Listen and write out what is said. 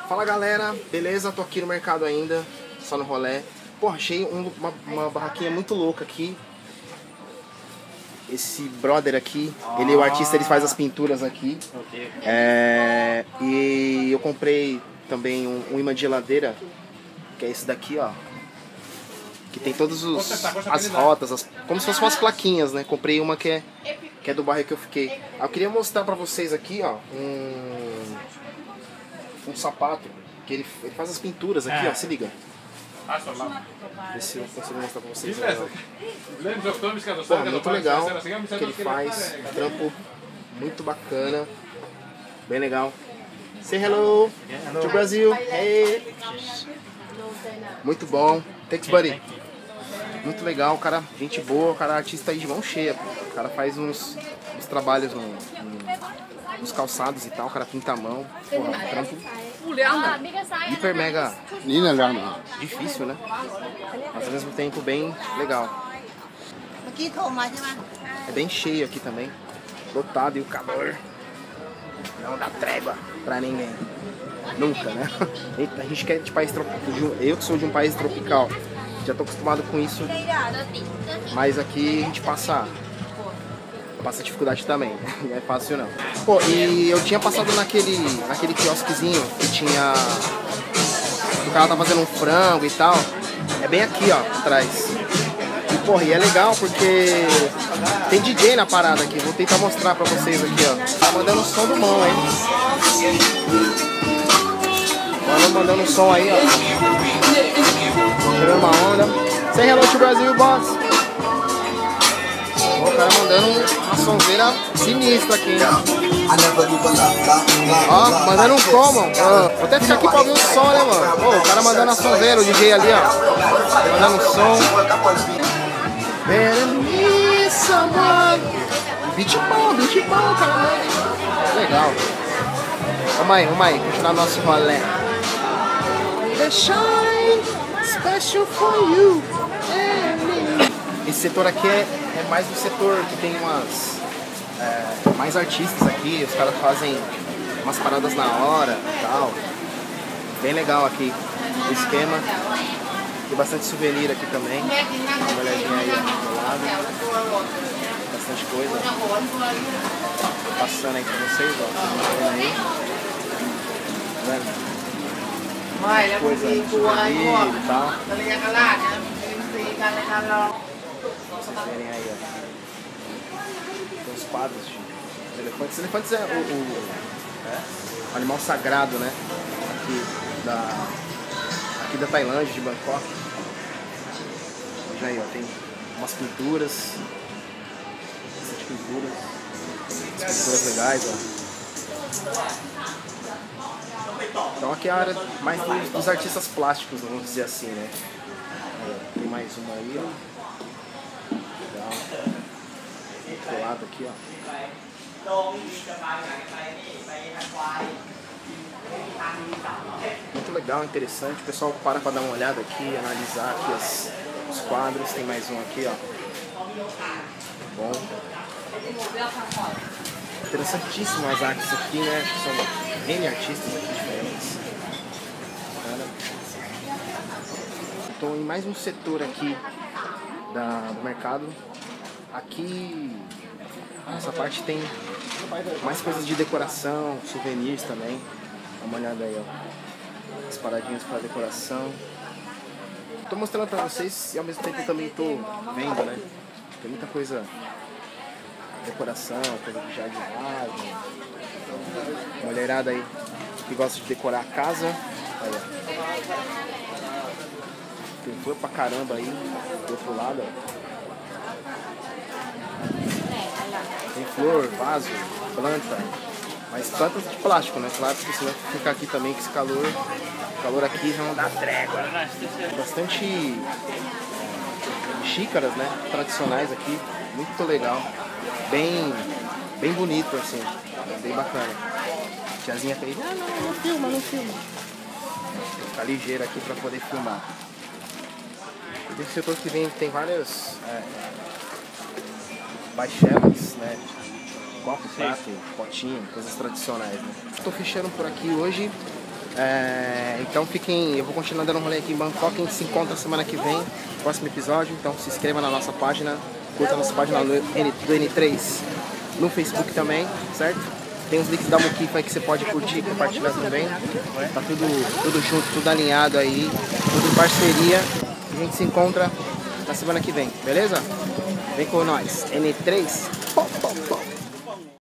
Fala galera, beleza? Tô aqui no mercado ainda, só no rolê. Pô, achei uma barraquinha muito louca aqui. Esse brother aqui, ele é o artista, ele faz as pinturas aqui. E eu comprei também um imã de geladeira, que é esse daqui, ó. Que tem todas as rotas, como se fossem umas plaquinhas, né? Comprei uma que é do bairro que eu fiquei. Eu queria mostrar pra vocês aqui, ó, um sapato, que ele faz as pinturas aqui, ó, se liga. Ver se eu consigo mostrar pra vocês. Pô, muito legal que ele faz, um trampo muito bacana, bem legal. Say hello to Brazil. Hey. Muito bom. Thanks, buddy. Muito legal, cara, gente boa, o cara é artista aí de mão cheia. O cara faz uns trabalhos nos calçados e tal, o cara pinta a mão. Porra, um trampo hiper mega difícil, né? Mas ao mesmo tempo bem legal. É bem cheio aqui também, lotado, e o calor não dá trégua pra ninguém. Nunca, né? A gente quer de país tropical. Eu que sou de um país tropical, já tô acostumado com isso, mas aqui a gente passa dificuldade também, não é fácil não. Pô, e eu tinha passado naquele quiosquezinho que tinha... O cara tá fazendo um frango e tal, é bem aqui, ó, atrás. E porra, e é legal porque tem DJ na parada aqui, vou tentar mostrar pra vocês aqui, ó. Tá mandando o som do mão, hein? Mandando um som aí, ó. Tirando uma onda. Say hello to Brazil, boss. O cara mandando uma sonzeira sinistra aqui, hein? Ó, mandando um common. Vou até ficar aqui pra ouvir o som, né, mano? Ó, o cara mandando a sonzeira, o DJ ali, ó. Mandando um som. Better me someone. Beat bom, cara. Legal. Vamos aí, continuar nosso rolê. The shine special for you. Esse setor aqui é mais um setor que tem mais artistas aqui, os caras fazem umas paradas na hora e tal. Bem legal aqui o esquema. Tem bastante souvenir aqui também. Dá uma olhadinha aí do lado. Bastante coisa. Tô passando aí pra vocês, ó. Tá aí. Tá vendo? Coisa de souvenir e tal. Vocês verem aí, ó. Tem os quadros de elefantes. Os elefantes é o animal sagrado, né? Aqui da Tailândia, de Bangkok. Já aí, ó, tem umas pinturas. Bastante pinturas. As pinturas legais, ó. Então aqui é a área mais dos artistas plásticos, vamos dizer assim, né? Tem mais uma aí, ó. Legal. Outro lado aqui, ó. Muito legal, interessante. O pessoal para pra dar uma olhada aqui, analisar aqui os quadros. Tem mais um aqui, ó. Bom. Interessantíssimas as artes aqui, né? São N artistas aqui diferentes. Estou em mais um setor aqui do mercado. Aqui nessa parte tem mais coisas de decoração, souvenirs também. Dá uma olhada aí, ó. As paradinhas para decoração. Estou mostrando para vocês e ao mesmo tempo também estou vendo, né? Tem muita coisa, decoração, coisa de jardinagem. Mulherada aí que gosta de decorar a casa. Aí, ó. Tem flor pra caramba aí do outro lado, ó. Tem flor, vaso, planta, mas plantas de plástico, né? Claro que você vai ficar aqui também com esse calor. O calor aqui já não dá trégua. Bastante xícaras, né? Tradicionais aqui, muito legal. Bem bonito assim, bem bacana. A tiazinha fez, não filma. Vou ficar ligeiro aqui pra poder filmar. Esse setor que tem várias baixelas, né? Copo, prato, potinho, coisas tradicionais, né? Estou fechando por aqui hoje. Então eu vou continuar dando um rolê aqui em Bangkok. A gente se encontra semana que vem, próximo episódio. Então se inscreva na nossa página, curta a nossa página do N3 no Facebook também, certo? Tem os links da Mukifa aí que você pode curtir e compartilhar também. Tá tudo junto, tudo alinhado aí, tudo em parceria. A gente se encontra na semana que vem, beleza? Vem com nós, N3.